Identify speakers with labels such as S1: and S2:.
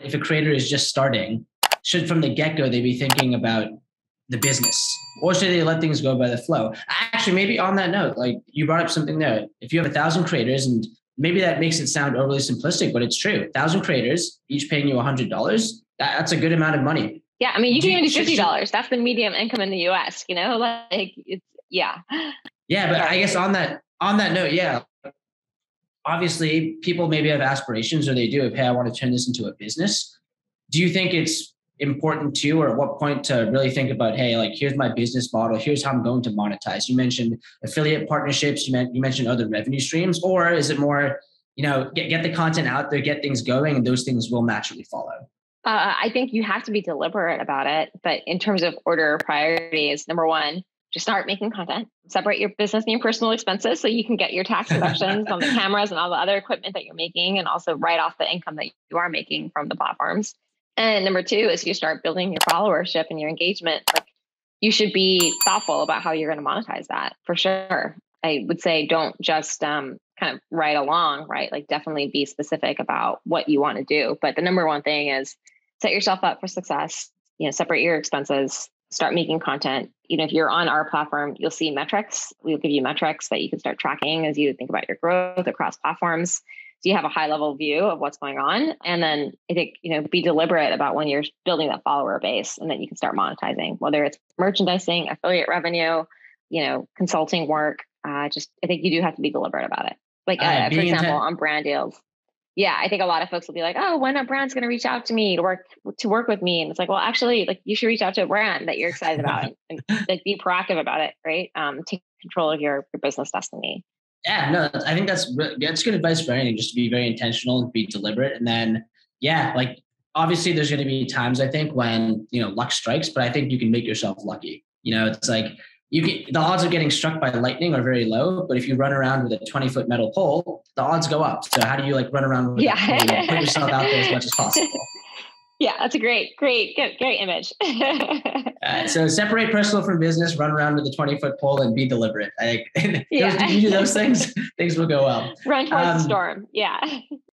S1: if a creator is just starting, should from the get-go they be thinking about the business, or should they let things go by the flow? Actually, maybe on that note, like you brought up something there. If you have 1,000 creators, and maybe that makes it sound overly simplistic, but it's true. 1,000 creators, each paying you $100. That's a good amount of money.
S2: Yeah, I mean, you can even do $50. That's the medium income in the US. Like it's yeah.
S1: Yeah, but I guess on that note, yeah, obviously people maybe have aspirations, or they do have, hey, I want to turn this into a business. Do you think it's important to, or at what point to really think about, hey, like here's my business model, here's how I'm going to monetize? You mentioned affiliate partnerships, you mentioned other revenue streams, or is it more, get the content out there, get things going, and those things will naturally follow?
S2: I think you have to be deliberate about it. But in terms of order of priorities, number one, just start making content. Separate your business and your personal expenses so you can get your tax deductions on the cameras and all the other equipment that you're making, and also write off the income that you are making from the platforms. And number two is you start building your followership and your engagement. Like, you should be thoughtful about how you're going to monetize that, for sure. I would say don't just kind of ride along, right? Like, definitely be specific about what you want to do. But the number one thing is set yourself up for success. Separate your expenses, start making content. If you're on our platform, you'll see metrics. We'll give you metrics that you can start tracking as you think about your growth across platforms. So you have a high level view of what's going on. And then I think, be deliberate about when you're building that follower base, and then you can start monetizing, whether it's merchandising, affiliate revenue, consulting work. I think you do have to be deliberate about it. Like, for example, on brand deals. Yeah, I think a lot of folks will be like, oh, when a brand's going to reach out to me to work with me? And it's like, well, actually, like, you should reach out to a brand that you're excited about and like be proactive about it, right? Take control of your business destiny.
S1: Yeah, no, I think that's good advice for anything, just to be very intentional and be deliberate. And then, yeah, like obviously there's going to be times, I think, when, luck strikes, but I think you can make yourself lucky. It's like the odds of getting struck by lightning are very low, but if you run around with a 20-foot metal pole, the odds go up. So how do you run around with a pole, put yourself out there as much as possible?
S2: Yeah, that's a great image.
S1: So separate personal from business, run around with a 20-foot pole, and be deliberate. You do those things, things will go well.
S2: Run towards the storm. Yeah.